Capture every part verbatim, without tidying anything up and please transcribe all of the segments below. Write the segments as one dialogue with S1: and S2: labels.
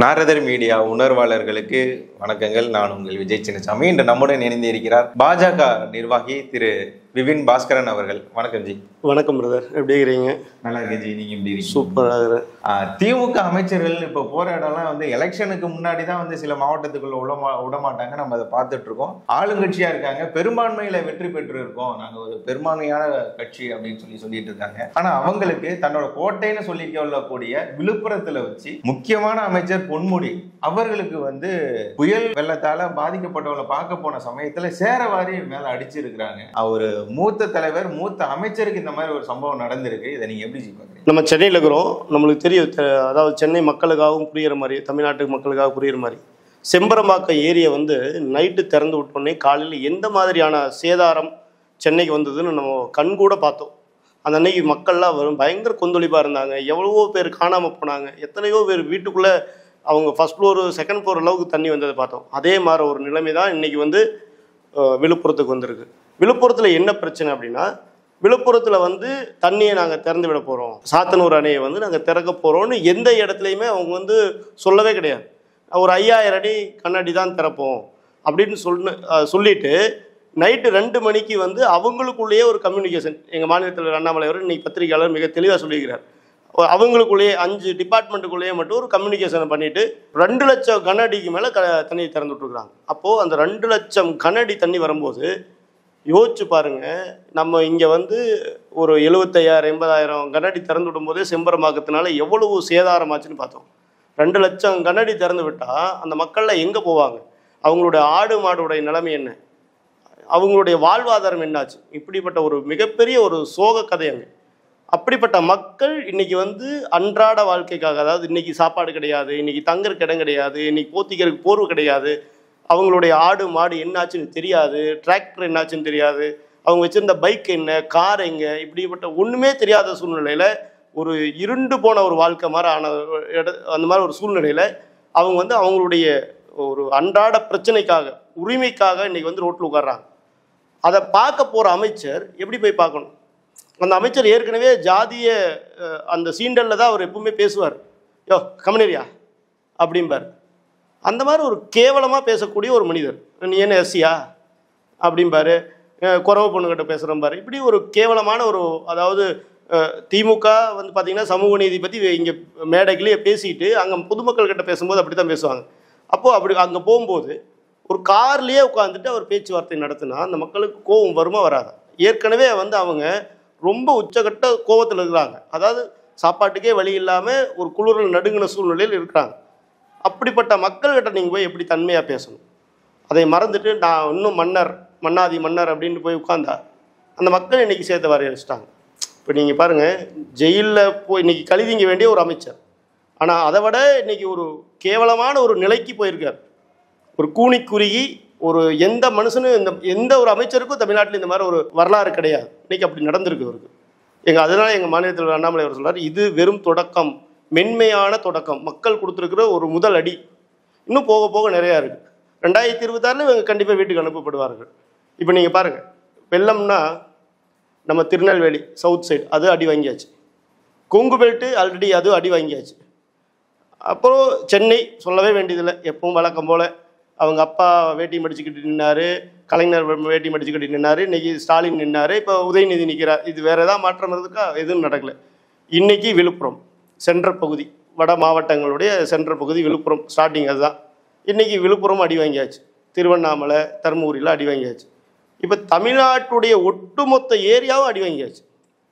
S1: நாரதர் media உணர்வாளர்களுக்கு வணக்கங்கள். நான் உங்கள் விஜய் சின்னசாமி. இன்று நம்முடன் இணைந்து இருக்கிறார் பாஜக நிர்வாகி திரு விபின் பாஸ்கரன் அவர்கள். வணக்கம் ஜி.
S2: வணக்கம் பிரதர், எப்படி இருக்கிறீங்க?
S1: நல்லா இருக்கேன் ஜி, நீங்க எப்படி இருக்கீங்க?
S2: சூப்பராக.
S1: திமுக அமைச்சர்கள் இப்போ போற இடம்லாம் வந்து எலெக்ஷனுக்கு முன்னாடி தான் வந்து சில மாவட்டத்துக்குள்ள விட விட மாட்டாங்க. நம்ம அதை பார்த்துட்டு இருக்கோம். ஆளுங்கட்சியா இருக்காங்க, பெரும்பான்மையில வெற்றி பெற்று இருக்கோம், நாங்க ஒரு பெரும்பான்மையான கட்சி அப்படின்னு சொல்லி சொல்லிட்டு இருக்காங்க. ஆனா அவங்களுக்கு தன்னோட கோட்டைன்னு சொல்லி கொள்ளக்கூடிய விழுப்புரத்துல வச்சு முக்கியமான அமைச்சர் பொன்முடி அவர்களுக்கு வந்து புயல் வெள்ளத்தால பாதிக்கப்பட்டவங்களை பார்க்க போன சமயத்துல சேரவாரி மேல அடிச்சிருக்கிறாங்க. அவரு மூத்த தலைவர், மூத்த அமைச்சருக்கு இந்த மாதிரி ஒரு சம்பவம் நடந்திருக்கு. இதை நீங்க எப்படி பாக்குறீங்க?
S2: நம்ம சென்னையில் இருக்கிறோம், நம்மளுக்கு தெரியும். அதாவது சென்னை மக்களுக்காகவும் புரியுற மாதிரி, தமிழ்நாட்டு மக்களுக்காக புரியுற மாதிரி செம்பரம்பாக்கம் ஏரியை வந்து நைட்டு திறந்து விட்டோன்னே காலையில் எந்த மாதிரியான சேதாரம் சென்னைக்கு வந்ததுன்னு நம்ம கண்கூட பார்த்தோம். அந்த அன்னைக்கு மக்கள்லாம் வரும் பயங்கர கொந்தளிப்பாக இருந்தாங்க. எவ்வளவோ பேர் காணாமல் போனாங்க, எத்தனையோ பேர் வீட்டுக்குள்ளே அவங்க ஃபஸ்ட் ஃப்ளோரு செகண்ட் ஃப்ளோர் அளவுக்கு தண்ணி வந்ததை பார்த்தோம். அதே மாதிரி ஒரு நிலைமை தான் இன்றைக்கி வந்து விழுப்புரத்துக்கு வந்திருக்கு. விழுப்புரத்தில் என்ன பிரச்சனை அப்படின்னா, விழுப்புரத்தில் வந்து தண்ணியை நாங்கள் திறந்து விட போகிறோம், சாத்தனூர் அணையை வந்து நாங்கள் திறக்க போகிறோம்னு எந்த இடத்துலையுமே அவங்க வந்து சொல்லவே கிடையாது. ஒரு ஐயாயிரம் அடி கண்ணாடி தான் திறப்போம் அப்படின்னு சொன்ன சொல்லிட்டு நைட்டு ரெண்டு மணிக்கு வந்து அவங்களுக்குள்ளேயே ஒரு கம்யூனிகேஷன், எங்கள் மாநிலத்தில் அண்ணாமலை அவர் இன்னைக்கு பத்திரிகையாளர் மிக தெளிவாக சொல்லியிருக்கிறார். அவங்களுக்குள்ளேயே அஞ்சு டிபார்ட்மெண்ட்டுக்குள்ளேயே மட்டும் ஒரு கம்யூனிகேஷனை பண்ணிவிட்டு ரெண்டு லட்சம் கன அடிக்கு மேலே க தண்ணியை திறந்து விட்டுருக்குறாங்க. அப்போது அந்த ரெண்டு லட்சம் கன அடி தண்ணி வரும்போது யோசிச்சு பாருங்கள், நம்ம இங்கே வந்து ஒரு எழுபத்தையாயிரம் எண்பதாயிரம் கனஅடி திறந்து விடும்போதே செம்பரம்பாக்கத்தினால எவ்வளவு சேதாரமாச்சுன்னு பார்த்தோம். ரெண்டு லட்சம் கனஅடி திறந்து விட்டால் அந்த மக்கள்லாம் எங்கே போவாங்க? அவங்களுடைய ஆடு மாடுடைய நிலைமை என்ன? அவங்களுடைய வாழ்வாதாரம் என்னாச்சு? இப்படிப்பட்ட ஒரு மிகப்பெரிய ஒரு சோக கதை அங்கே. அப்படிப்பட்ட மக்கள் இன்றைக்கி வந்து அன்றாட வாழ்க்கைக்காக, அதாவது இன்றைக்கி சாப்பாடு கிடையாது, இன்றைக்கி தங்கறக்கு இடம் கிடையாது, இன்றைக்கி போத்திக்கிறதுக்கு போர்வு கிடையாது, அவங்களுடைய ஆடு மாடு என்னாச்சுன்னு தெரியாது, டிராக்டர் என்னாச்சுன்னு தெரியாது, அவங்க வச்சுருந்த பைக் என்ன, கார் எங்கே, இப்படிப்பட்ட ஒன்றுமே தெரியாத சூழ்நிலையில் ஒரு இருண்டு போன ஒரு வாழ்க்கை மாதிரி ஆன இட அந்த மாதிரி ஒரு சூழ்நிலையில் அவங்க வந்து அவங்களுடைய ஒரு அன்றாட பிரச்சனைக்காக, உரிமைக்காக இன்றைக்கி வந்து ரோட்டில் உட்கார்றாங்க. அதை பார்க்க போகிற அமைச்சர் எப்படி போய் பார்க்கணும்? அந்த அமைச்சர் ஏற்கனவே ஜாதிய அந்த சீண்டலில் தான் அவர் எப்பவுமே பேசுவார். யோ கம்யூனியா அப்படிம்பார். அந்த மாதிரி ஒரு கேவலமாக பேசக்கூடிய ஒரு மனிதர். நீ என்ன எஸ்சியா அப்படிம்பாரு, குறவு பொண்ணுக்கிட்ட பேசுகிறம்பாரு. இப்படி ஒரு கேவலமான ஒரு, அதாவது திமுக வந்து பார்த்திங்கன்னா சமூக நீதி பற்றி இங்கே மேடைகளையே பேசிட்டு அங்கே பொதுமக்கள்கிட்ட பேசும்போது அப்படி தான் பேசுவாங்க. அப்போது அப்படி அங்கே போகும்போது ஒரு கார்லேயே உட்காந்துட்டு அவர் பேச்சுவார்த்தை நடத்தினா அந்த மக்களுக்கு கோபம் வருமா வராதா? ஏற்கனவே வந்து அவங்க ரொம்ப உச்சகட்ட கோபத்தில் இருக்கிறாங்க. அதாவது சாப்பாட்டுக்கே வழி இல்லாமல் ஒரு குளிரில் நடுங்கின சூழ்நிலையில் இருக்கிறாங்க. அப்படிப்பட்ட மக்கள்கிட்ட நீங்கள் போய் எப்படி தன்மையாக பேசணும்? அதை மறந்துட்டு நான் இன்னும் மன்னர் மன்னாதி மன்னர் அப்படின்ட்டு போய் உட்காந்தா அந்த மக்கள் இன்றைக்கி சேர்த்து வரைய வச்சுட்டாங்க. இப்போ நீங்கள் பாருங்கள், ஜெயிலில் போய் இன்றைக்கி கழுவிங்க வேண்டிய ஒரு அமைச்சர், ஆனால் அதை விட இன்றைக்கி ஒரு கேவலமான ஒரு நிலைக்கு போயிருக்கார். ஒரு கூனி குறுகி ஒரு எந்த மனுஷனும், இந்த எந்த ஒரு அமைச்சருக்கும் தமிழ்நாட்டில் இந்த மாதிரி ஒரு வரலாறு கிடையாது. இன்றைக்கி அப்படி நடந்திருக்கு அவருக்கு. எங்கள் அதனால் எங்கள் மாநிலத்தில் அண்ணாமலை அவர் சொல்கிறார், இது வெறும் தொடக்கம், மென்மையான தொடக்கம், மக்கள் கொடுத்துருக்குற ஒரு முதல் அடி. இன்னும் போக போக நிறையா இருக்குது. ரெண்டாயிரத்தி இருபத்தாறில் இவங்க கண்டிப்பாக வீட்டுக்கு அனுப்பப்படுவார்கள். இப்போ நீங்கள் பாருங்கள், வெள்ளம்னா நம்ம திருநெல்வேலி சவுத் சைடு அது அடி வாங்கியாச்சு, கொங்கு பெல்ட்டு ஆல்ரெடி அது அடி வாங்கியாச்சு. அப்புறம் சென்னை சொல்லவே வேண்டியதில்லை, எப்பவும் வழக்கம் போல் அவங்க அப்பா வேட்டி மடிச்சுக்கிட்டு நின்னார், கலைஞர் வேட்டி மடிச்சுக்கிட்டு நின்னார், இன்றைக்கி ஸ்டாலின் நின்னார், இப்போ உதயநிதி நிற்கிறார். இது வேறு எதாவது மாற்றம் இருக்கா? எதுவும் நடக்கலை. இன்றைக்கி விழுப்புரம் சென்ட்ரல் பகுதி, வட மாவட்டங்களுடைய சென்ட்ரல் பகுதி விழுப்புரம் ஸ்டார்டிங் அதுதான். இன்றைக்கி விழுப்புரம் அடி வாங்கியாச்சு, திருவண்ணாமலை தருமபுரியில் அடி வாங்கியாச்சு. இப்போ தமிழ்நாட்டுடைய ஒட்டுமொத்த ஏரியாவும் அடி வாங்கியாச்சு.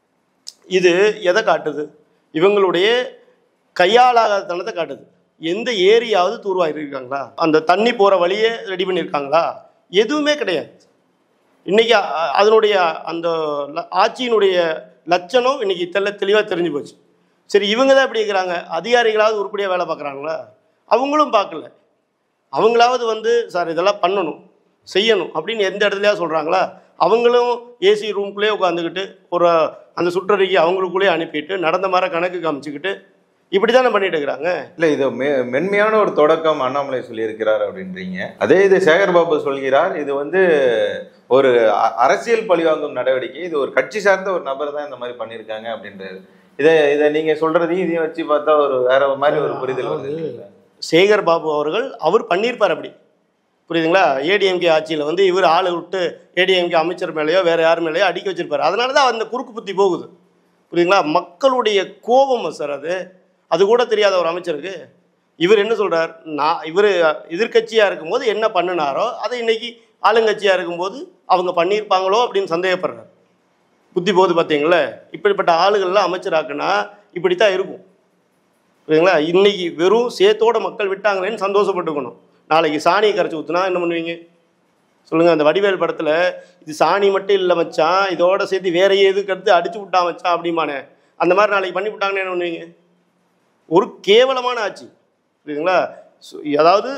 S2: இது எதை காட்டுது? இவங்களுடைய கையாளாதனத்தை காட்டுது. எந்த ஏரியாவது தூர்வாயிருக்காங்களா? அந்த தண்ணி போகிற வழியே ரெடி பண்ணியிருக்காங்களா? எதுவுமே கிடையாது. இன்றைக்கி அதனுடைய அந்த ஆட்சியினுடைய லட்சணம் இன்றைக்கி தெல்ல தெளிவாக தெரிஞ்சு போச்சு. சரி, இவங்க தான் எப்படி இருக்கிறாங்க, அதிகாரிகளாவது உருப்படியாக வேலை பார்க்குறாங்களா? அவங்களும் பார்க்கல. அவங்களாவது வந்து சார் இதெல்லாம் பண்ணணும் செய்யணும் அப்படின்னு எந்த இடத்துலையா சொல்கிறாங்களா? அவங்களும் ஏசி ரூம்குள்ளேயே உட்காந்துக்கிட்டு ஒரு அந்த சுற்றறிக்கை அவங்களுக்குள்ளேயே அனுப்பிட்டு நடந்த மாதிரி கணக்கு காமிச்சுக்கிட்டு இப்படி தானே பண்ணிட்டு இருக்கிறாங்க.
S1: இல்லை, இது மெ மென்மையான ஒரு தொடக்கம் அண்ணாமலை சொல்லியிருக்கிறார் அப்படின்றீங்க. அதே இது சேகர்பாபு சொல்கிறார், இது வந்து ஒரு அரசியல் பழிவாங்கும் நடவடிக்கை, இது ஒரு கட்சி சார்ந்த ஒரு நபர் தான் இந்த மாதிரி பண்ணியிருக்காங்க அப்படின்றாரு. இதை இதை நீங்கள் சொல்கிறதையும் இதையும் வச்சு பார்த்தா ஒரு வேற மாதிரி ஒரு புரிதல் வருது.
S2: சேகர் பாபு அவர்கள் அவர் பண்ணியிருப்பார் அப்படி, புரியுதுங்களா? ஏடிஎம்கே ஆட்சியில் வந்து இவர் ஆளை விட்டு ஏடிஎம்கே அமைச்சர் மேலேயோ வேறு யார் மேலேயோ அடிக்க வச்சிருப்பார். அதனால தான் அந்த குறுக்கு புத்தி போகுது, புரியுதுங்களா? மக்களுடைய கோபம் சார் அது அது கூட தெரியாத ஒரு அமைச்சருக்கு இவர் என்ன சொல்கிறார், நான் இவர் எதிர்கட்சியாக இருக்கும்போது என்ன பண்ணினாரோ அதை இன்னைக்கு ஆளுங்கட்சியாக இருக்கும்போது அவங்க பண்ணியிருப்பாங்களோ அப்படின்னு சந்தேகப்படுறார். புத்தி போகுது பார்த்தீங்களா? இப்படிப்பட்ட ஆளுகள்லாம் அமைச்சராக்குனா இப்படித்தான் இருக்கும், புரியுதுங்களா? இன்னைக்கு வெறும் சேத்தோட மக்கள் விட்டாங்களேன்னு சந்தோஷப்பட்டுக்கணும். நாளைக்கு சாணியை கரைச்சி ஊற்றுனா என்ன பண்ணுவீங்க சொல்லுங்கள்? அந்த வடிவேல் படத்தில் இது சாணி மட்டும் இல்லை மச்சான், இதோட சேர்த்து வேற எதுக்கு எடுத்து அடிச்சு விட்டா மச்சான் அப்படிமானே, அந்த மாதிரி நாளைக்கு பண்ணி விட்டாங்கன்னு என்ன பண்ணுவீங்க? ஒரு கேவலமான ஆட்சி, புரியுதுங்களா? அதாவது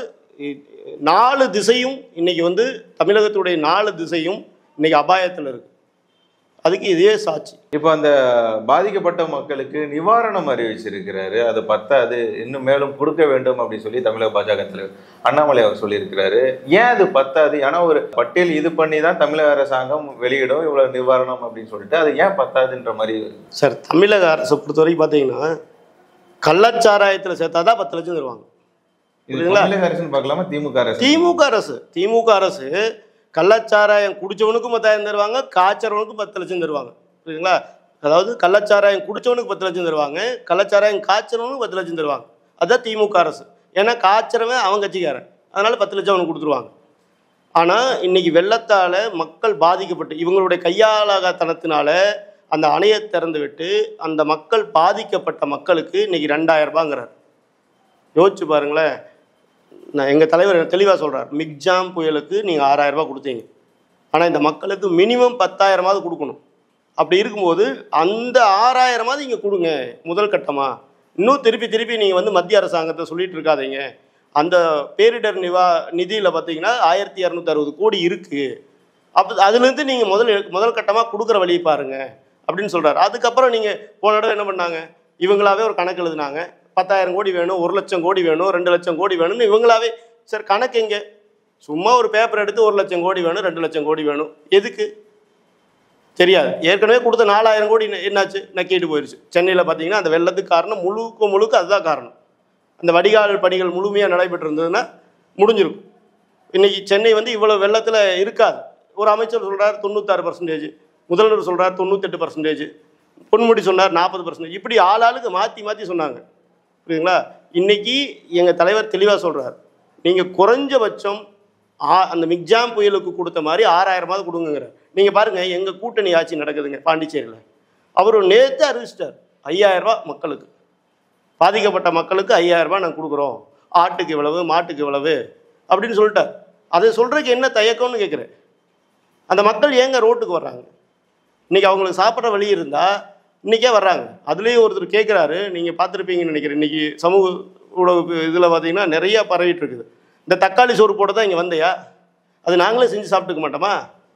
S2: நாலு திசையும் இன்னைக்கு வந்து தமிழகத்துடைய நாலு திசையும் இன்னைக்கு அபாயத்தில் இருக்கு. அதுக்கு இதே சாட்சி.
S1: இப்போ அந்த பாதிக்கப்பட்ட மக்களுக்கு நிவாரணம் அறிவிச்சிருக்கிறாரு, அது பத்தாது, இன்னும் மேலும் கொடுக்க வேண்டும் அப்படின்னு சொல்லி தமிழக பாஜக தலைவர் அண்ணாமலை அவர் சொல்லியிருக்கிறாரு. ஏன் அது பத்தாது? ஏன்னா ஒரு பட்டியல் இது பண்ணி தான் தமிழக அரசாங்கம் வெளியிடும் இவ்வளவு நிவாரணம் அப்படின்னு சொல்லிட்டு, அது ஏன் பத்தாதுன்ற மாதிரி
S2: சார். தமிழக அரசை பொறுத்த வரைக்கும் பார்த்தீங்கன்னா கள்ளச்சாராயத்தில் சேர்த்தாதான் பத்து லட்சம் தருவாங்க.
S1: தமிழக அரசுன்னு பார்க்கலாமா திமுக அரசு?
S2: திமுக அரசு திமுக அரசு கள்ளச்சாராயம் குடிச்சவனுக்கும் பத்தாயிரம் தருவாங்க, காய்ச்சறவனுக்கும் பத்து லட்சம் தருவாங்க, புரியுதுங்களா? அதாவது கள்ளச்சாராயம் குடிச்சவனுக்கு பத்து லட்சம் தருவாங்க, கள்ளச்சாராயம் காய்ச்சறவனுக்கு பத்து லட்சம் தருவாங்க. அதுதான் திமுக அரசு. ஏன்னா காய்ச்சறவன் அவன் கட்சிக்காரன், அதனால பத்து லட்சம் அவனுக்கு கொடுத்துருவாங்க. ஆனால் இன்னைக்கு வெள்ளத்தால் மக்கள் பாதிக்கப்பட்டு இவங்களுடைய கையாளகத்தனத்தினால அந்த அணையை திறந்து விட்டு அந்த மக்கள் பாதிக்கப்பட்ட மக்களுக்கு இன்னைக்கு ரெண்டாயிரம் ரூபாங்கிறார். யோசிச்சு பாருங்களேன். நான் எங்கள் தலைவர் தெளிவாக சொல்கிறார், மிக்ஜாம் புயலுக்கு நீங்கள் ஆறாயிரம் ரூபாய் கொடுத்தீங்க, ஆனால் இந்த மக்களுக்கு மினிமம் பத்தாயிரமாவது கொடுக்கணும். அப்படி இருக்கும்போது அந்த ஆறாயிரமாவது இங்கே கொடுங்க முதல் கட்டமாக. இன்னும் திருப்பி திருப்பி நீங்கள் வந்து மத்திய அரசாங்கத்தை சொல்லிட்டு இருக்காதீங்க. அந்த பேரிடர் நிவா நிதியில் பார்த்தீங்கன்னா ஆயிரத்தி இரநூத்தி அறுபது கோடி இருக்குது. அப்போ அதுலேருந்து நீங்கள் முதல் முதல் கட்டமாக கொடுக்குற வழியை பாருங்கள் அப்படின்னு சொல்கிறார். அதுக்கப்புறம் நீங்கள் போன இடம் என்ன பண்ணாங்க, இவங்களாவே ஒரு கணக்கு எழுதுனாங்க, பத்தாயிரம் கோடி வேணும், ஒரு லட்சம் கோடி வேணும், ரெண்டு லட்சம் கோடி வேணும்னு இவங்களாவே. சார் கணக்கு எங்கே? சும்மா ஒரு பேப்பர் எடுத்து ஒரு லட்சம் கோடி வேணும், ரெண்டு லட்சம் கோடி வேணும், எதுக்கு தெரியாது. ஏற்கனவே கொடுத்த நாலாயிரம் கோடி என்னாச்சு, நக்கிட்டு போயிடுச்சு. சென்னையில் பார்த்தீங்கன்னா அந்த வெள்ளத்துக்கு காரணம் முழுக்க முழுக்க அதுதான் காரணம். அந்த வடிகால் பணிகள் முழுமையாக நடைபெற்று இருந்ததுன்னா முடிஞ்சிருக்கும். இன்றைக்கி சென்னை வந்து இவ்வளோ வெள்ளத்தில் இருக்காது. ஒரு அமைச்சர் சொல்கிறார் தொண்ணூத்தாறு பர்சன்டேஜ், முதல்வர் சொல்கிறார் தொண்ணூத்தெட்டு பர்சன்டேஜ், பொன்முடி சொன்னார் நாற்பது பர்சன்டேஜ், இப்படி ஆளாளுக்கு மாற்றி மாற்றி சொன்னாங்க, புரியுதுங்களா? இன்னைக்கு எங்கள் தலைவர் தெளிவாக சொல்கிறார், நீங்கள் குறைஞ்சபட்சம் ஆ அந்த மிக்ஜாம் புயலுக்கு கொடுத்த மாதிரி ஆறாயிரமாவது கொடுங்குங்கிற. நீங்கள் பாருங்கள் எங்கள் கூட்டணி ஆட்சி நடக்குதுங்க பாண்டிச்சேரியில். அவர் நேற்று அறிவிச்சிட்டார் ஐயாயிரம் ரூபா மக்களுக்கு, பாதிக்கப்பட்ட மக்களுக்கு ஐயாயிரம் ரூபாய் நாங்கள் கொடுக்குறோம், ஆட்டுக்கு இவ்வளவு மாட்டுக்கு இவ்வளவு அப்படின்னு சொல்லிட்டார். அதை சொல்கிறதுக்கு என்ன தயக்கம்னு கேட்குறேன். அந்த மக்கள் ஏங்க ரோட்டுக்கு வர்றாங்க? இன்றைக்கி அவங்களுக்கு சாப்பிட்ற வழி இருந்தால் இன்றைக்கே வர்றாங்க. அதுலேயும் ஒருத்தர் கேட்குறாரு, நீங்கள் பார்த்துருப்பீங்கன்னு நினைக்கிறேன், இன்றைக்கி சமூக ஊடக இதில் பார்த்தீங்கன்னா நிறையா பரவிட்டு இருக்குது, இந்த தக்காளி சோறு போட தான் இங்கே வந்தையா, அது நாங்களே செஞ்சு சாப்பிட்டுக்க மாட்டோமா,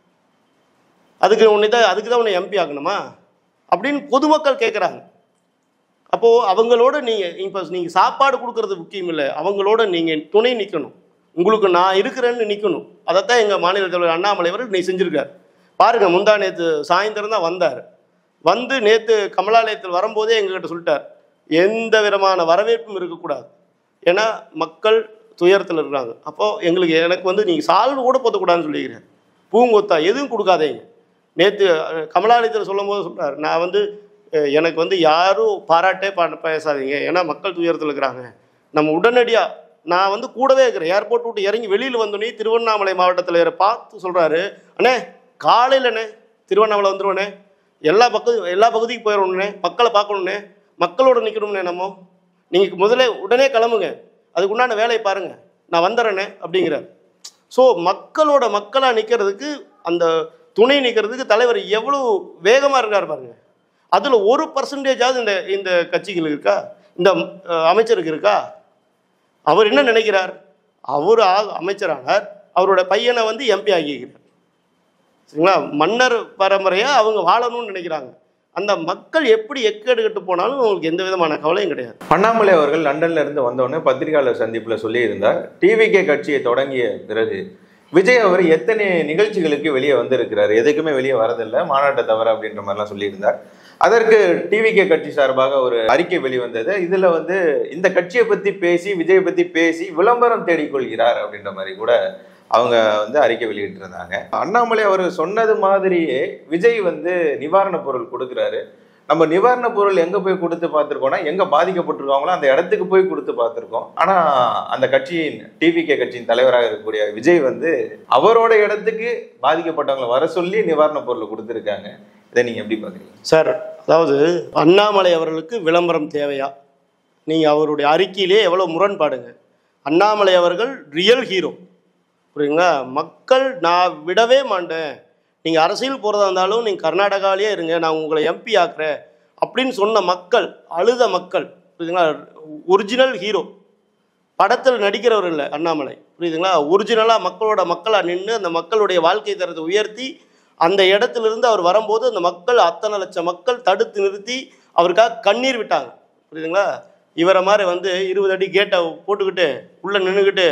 S2: அதுக்கு உன்னை தான் அதுக்கு தான் உன்னை எம்பி ஆகணுமா அப்படின்னு பொதுமக்கள் கேட்குறாங்க. அப்போது அவங்களோட நீங்கள் இப்போ நீங்கள் சாப்பாடு கொடுக்கறது முக்கியம் இல்லை, அவங்களோட நீங்கள் துணை நிற்கணும், உங்களுக்கு நான் இருக்கிறேன்னு நிற்கணும். அதைத்தான் எங்கள் மாநில தலைவர் அண்ணாமலை அவர்கள் நீ செஞ்சுருக்கார். பாருங்கள், முந்தா நேற்று சாயந்தரம் தான் வந்தார். வந்து நேற்று கமலாலயத்தில் வரும்போதே எங்ககிட்ட சொல்லிட்டார், எந்த விதமான வரவேற்பும் இருக்கக்கூடாது, ஏன்னா மக்கள் துயரத்தில் இருக்கிறாங்க. அப்போது எங்களுக்கு எனக்கு வந்து நீங்கள் சால்வு கூட போற்றக்கூடாதுன்னு சொல்லிக்கிறேன், பூங்கொத்தா எதுவும் கொடுக்காதேங்க. நேற்று கமலாலயத்தில் சொல்லும் போது சொல்கிறார், நான் வந்து எனக்கு வந்து யாரும் பாராட்டே பா பேசாதீங்க, ஏன்னா மக்கள் துயரத்தில் இருக்கிறாங்க, நம்ம உடனடியாக நான் வந்து கூடவே இருக்கிறேன். ஏர்போர்ட் விட்டு இறங்கி வெளியில் வந்தோடனே திருவண்ணாமலை மாவட்டத்தில் இற பார்த்து சொல்கிறாரு, அண்ணே காலையில் அண்ணே திருவண்ணாமலை வந்துடுவோண்ணே, எல்லா பக்கம் எல்லா பகுதிக்கு போயிடணுண்ணே, மக்களை பார்க்கணுண்ணே, மக்களோட நிற்கணும்னே, நம்ம நீங்கள் முதல்ல உடனே கிளம்புங்க, அதுக்கு உண்டான வேலையை பாருங்கள், நான் வந்துடுறேனே அப்படிங்கிறார். ஸோ மக்களோட மக்களாக நிற்கிறதுக்கு, அந்த துணை நிற்கிறதுக்கு தலைவர் எவ்வளோ வேகமாக இருக்கார் பாருங்க. அதில் ஒரு பர்சன்டேஜாவது இந்த இந்த கட்சிகளுக்கு இருக்கா, இந்த அமைச்சருக்கு இருக்கா? அவர் என்ன நினைக்கிறார், அவர் அமைச்சரானார், அவரோட பையனை வந்து எம்பி ஆக்கிக்கிறார், சரிங்களா? மன்னர் பரம்பரையாக அவங்க வாழணும்னு நினைக்கிறாங்க. அந்த மக்கள் எப்படி எக்கெடுக்கட்டு போனாலும் அவங்களுக்கு எந்த விதமான கவலையும் கிடையாது.
S1: அண்ணாமலை அவர்கள் லண்டன்ல இருந்து வந்தோடனே பத்திரிகையாளர் சந்திப்பில் சொல்லியிருந்தார், டிவிகே கட்சியை தொடங்கிய பிறகு விஜய் அவர் எத்தனை நிகழ்ச்சிகளுக்கு வெளியே வந்திருக்கிறார், எதுக்குமே வெளியே வரதில்லை, மாநாட்டை தவிர அப்படின்ற மாதிரிலாம் சொல்லியிருந்தார். அதற்கு டிவிகே கட்சி சார்பாக ஒரு அறிக்கை வெளிவந்தது. இதுல வந்து இந்த கட்சியை பத்தி பேசி விஜயை பத்தி பேசி விளம்பரம் தேடிக்கொள்கிறார் அப்படின்ற மாதிரி கூட அவங்க வந்து அறிக்கை வெளியிட்டு இருந்தாங்க. அண்ணாமலை அவர் சொன்னது மாதிரியே விஜய் வந்து நிவாரண பொருள் கொடுக்குறாரு. நம்ம நிவாரண பொருள் எங்க போய் கொடுத்து பார்த்திருக்கோம்னா, எங்க பாதிக்கப்பட்டிருக்காங்களோ அந்த இடத்துக்கு போய் கொடுத்து பார்த்திருக்கோம். ஆனா அந்த கட்சியின் டிவிகே கட்சியின் தலைவராக இருக்கக்கூடிய விஜய் வந்து அவரோட இடத்துக்கு பாதிக்கப்பட்டவங்களை வர சொல்லி நிவாரண பொருள் கொடுத்துருக்காங்க. இதை நீங்க எப்படி பாக்குறீங்க
S2: சார்? அதாவது அண்ணாமலை அவர்களுக்கு விளம்பரம் தேவையா? நீங்க அவருடைய அறிக்கையிலே எவ்வளவு முரண்பாடுங்க. அண்ணாமலை அவர்கள் ரியல் ஹீரோ, புரியுங்களா? மக்கள் நான் விடவே மாட்டேன், நீங்கள் அரசியல் போகிறதா இருந்தாலும் நீங்கள் கர்நாடகாவிலே இருங்க, நான் உங்களை எம்பி ஆக்குறேன் அப்படின்னு சொன்ன மக்கள், அழுத மக்கள், புரியுதுங்களா? Original hero. படத்தில் நடிக்கிறவர் இல்லை அண்ணாமலை, புரியுதுங்களா? ஒரிஜினலாக மக்களோட மக்களாக நின்று அந்த மக்களுடைய வாழ்க்கை தரத்தை உயர்த்தி அந்த இடத்துலேருந்து அவர் வரும்போது அந்த மக்கள் அத்தனை லட்சம் மக்கள் தடுத்து நிறுத்தி அவருக்காக கண்ணீர் விட்டாங்க, புரியுதுங்களா? இவரை மாதிரி வந்து இருபது அடி கேட்டை போட்டுக்கிட்டு உள்ளே நின்றுக்கிட்டு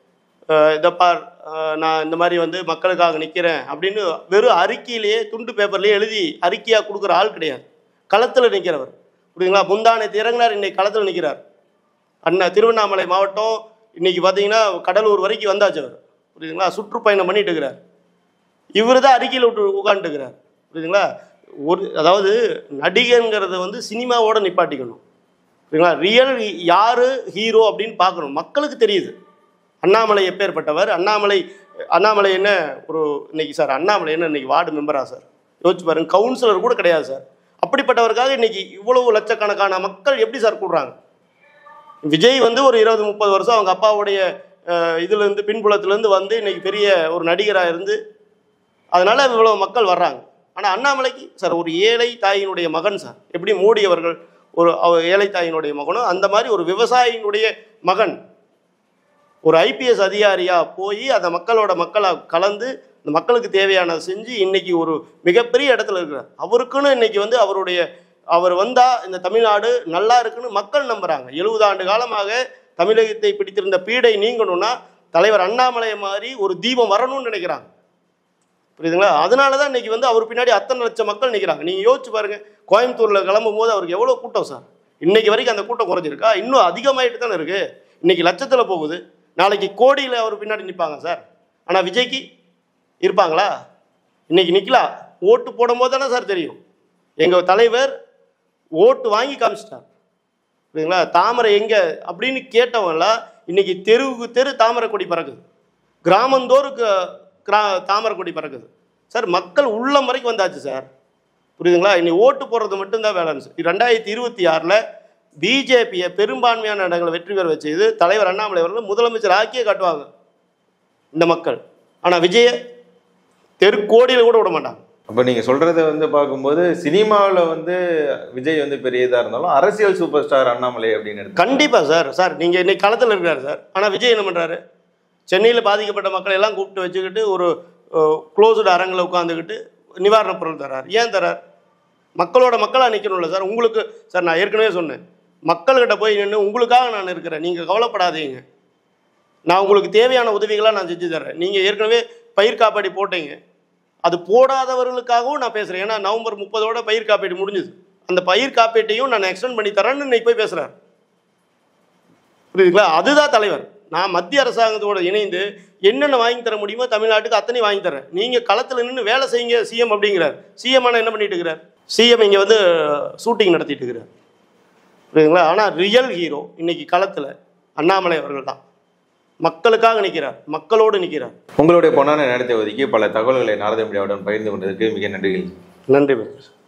S2: இதை பார் நான் இந்த மாதிரி வந்து மக்களுக்காக நிற்கிறேன் அப்படின்னு வெறும் அறிக்கையிலேயே துண்டு பேப்பர்லேயே எழுதி அறிக்கையாக கொடுக்குற ஆள் கிடையாது. களத்தில் நிற்கிறவர், புரியுதுங்களா? முந்தானை இறங்கினார், இன்னைக்கு களத்தில் நிற்கிறார். அண்ணா திருவண்ணாமலை மாவட்டம் இன்னைக்கு பார்த்தீங்கன்னா கடலூர் வரைக்கும் வந்தாச்சு அவர், புரியுதுங்களா? சுற்றுப்பயணம் பண்ணிட்டு இருக்கிறார். இவர் தான் அறிக்கையில் விட்டு உட்காந்துட்டுக்கிறார், புரியுதுங்களா? ஒரு அதாவது நடிகங்கிறத வந்து சினிமாவோட நிப்பாட்டிக்கணும், புரியுதுங்களா? ரியல் யார் ஹீரோ அப்படின்னு பார்க்கணும். மக்களுக்கு தெரியுது அண்ணாமலை எப்பேற்பட்டவர். அண்ணாமலை அண்ணாமலை என்ன ஒரு இன்னைக்கு சார், அண்ணாமலை என்ன இன்னைக்கு வார்டு மெம்பரா சார்? யோசிச்சு பாருங்க, கவுன்சிலர் கூட கிடையாது சார். அப்படிப்பட்டவருக்காக இன்னைக்கு இவ்வளவு லட்சக்கணக்கான மக்கள் எப்படி சார் கூடுறாங்க? விஜய் வந்து ஒரு இருபது முப்பது வருஷம் அவங்க அப்பாவுடைய இதுலேருந்து பின்புலத்திலேருந்து வந்து இன்னைக்கு பெரிய ஒரு நடிகராக இருந்து அதனால இவ்வளவு மக்கள் வர்றாங்க. ஆனால் அண்ணாமலைக்கு சார் ஒரு ஏழை தாயினுடைய மகன் சார். எப்படி மோடி அவர்கள் ஒரு ஏழை தாயினுடைய மகனும் அந்த மாதிரி ஒரு விவசாயினுடைய மகன் ஒரு ஐபிஎஸ் அதிகாரியா போய் அந்த மக்களோட மக்களாக கலந்து இந்த மக்களுக்கு தேவையானதை செஞ்சு இன்னைக்கு ஒரு மிகப்பெரிய இடத்துல இருக்கிறார். அவருக்குன்னு இன்னைக்கு வந்து அவருடைய அவர் வந்தா இந்த தமிழ்நாடு நல்லா இருக்குன்னு மக்கள் நம்புறாங்க. எழுபது ஆண்டு காலமாக தமிழகத்தை பிடித்திருந்த பீடை நீங்கணும்னா தலைவர் அண்ணாமலை மாதிரி ஒரு தீபம் வரணும்னு நினைக்கிறாங்க, புரியுதுங்களா? அதனால தான் இன்னைக்கு வந்து அவர் பின்னாடி அத்தனை லட்சம் மக்கள் நிற்கிறாங்க. நீங்கள் யோசிச்சு பாருங்க, கோயம்புத்தூர்ல கிளம்பும் போது அவருக்கு எவ்வளோ கூட்டம் சார். இன்னைக்கு வரைக்கும் அந்த கூட்டம் குறைஞ்சிருக்கா? இன்னும் அதிகமாயிட்டு தானே இருக்கு. இன்னைக்கு லட்சத்தில் போகுது, நாளைக்கு கோடியில் அவர் பின்னாடி நிற்பாங்க சார். ஆனால் விஜய்க்கு இருப்பாங்களா? இன்னைக்கு நிற்கலாம், ஓட்டு போடும் போது தானே சார் தெரியும். எங்கள் தலைவர் ஓட்டு வாங்கி காமிச்சிட்டார், புரியுதுங்களா? தாமரை எங்கே அப்படின்னு கேட்டவங்களாம் இன்னைக்கு தெருவுக்கு தெரு தாமரை கொடி பறக்குது, கிராமந்தோறுக்கு கிரா தாமரை கொடி பறக்குது சார். மக்கள் உள்ளம் வரைக்கும் வந்தாச்சு சார், புரியுதுங்களா? இன்னைக்கு ஓட்டு போடுறது மட்டும்தான் வேலைன்னு சார். ரெண்டாயிரத்தி இருபத்தி ஆறில் பிஜேபியை பெரும்பான்மையான இடங்களை வெற்றி பெற வச்சது தலைவர் அண்ணாமலை அவர்கள் முதலமைச்சர் ஆக்கியே காட்டுவாங்க இந்த மக்கள். ஆனால் விஜய தெருக்கோடியில் கூட விட மாட்டாங்க.
S1: அப்போ நீங்கள் சொல்கிறத வந்து பார்க்கும்போது சினிமாவில் வந்து விஜய் வந்து பெரிய இதாக இருந்தாலும் அரசியல் சூப்பர் ஸ்டார் அண்ணாமலை அப்படின்னு
S2: கண்டிப்பாக சார். சார் நீங்கள் இன்னைக்கு களத்தில் இருக்கிறாரு சார். ஆனால் விஜய் என்ன பண்ணுறாரு? சென்னையில் பாதிக்கப்பட்ட மக்களை எல்லாம் கூப்பிட்டு வச்சுக்கிட்டு ஒரு க்ளோஸ்டு அரங்கில் உட்காந்துக்கிட்டு நிவாரணப் பொருள் தர்றார். ஏன் தர்றார்? மக்களோட மக்களாக நிற்கணும்ல சார். உங்களுக்கு சார் நான் ஏற்கனவே சொன்னேன், மக்கள்கிட்ட போய் நின்று உங்களுக்காக நான் இருக்கிறேன், நீங்கள் கவலைப்படாதீங்க, நான் உங்களுக்கு தேவையான உதவிகளாக நான் செஞ்சு தர்றேன். நீங்கள் ஏற்கனவே பயிர் காப்பீடு போட்டீங்க, அது போடாதவர்களுக்காகவும் நான் பேசுகிறேன். ஏன்னா நவம்பர் முப்பதோட பயிர் காப்பீடு முடிஞ்சுது. அந்த பயிர் காப்பீட்டையும் நான் எக்ஸ்டெண்ட் பண்ணி தரேன்னு இன்னைக்கு போய் பேசுகிறார், புரியுதுங்களா? அதுதான் தலைவர். நான் மத்திய அரசாங்கத்தோடு இணைந்து என்னென்ன வாங்கி தர முடியுமோ தமிழ்நாட்டுக்கு அத்தனை வாங்கி தரேன், நீங்கள் களத்தில் நின்று வேலை செய்யுங்க சிஎம் அப்படிங்கிறார். சிஎம் ஆனால் என்ன பண்ணிட்டு இருக்கிறார்? சிஎம் இங்கே வந்து ஷூட்டிங் நடத்திட்டு இருக்கிறார், புரியுதுங்களா? ஆனால் ரியல் ஹீரோ இன்னைக்கு களத்தில் அண்ணாமலை அவர்கள் தான். மக்களுக்காக நிற்கிறார், மக்களோடு நிற்கிறார்.
S1: உங்களுடைய பொன்னான நேரத்தை ஒதுக்கி பல தகவல்களை நாரத மீடியாவுடன் பகிர்ந்து கொண்டதற்கு மிக நன்றிகள்.
S2: நன்றி.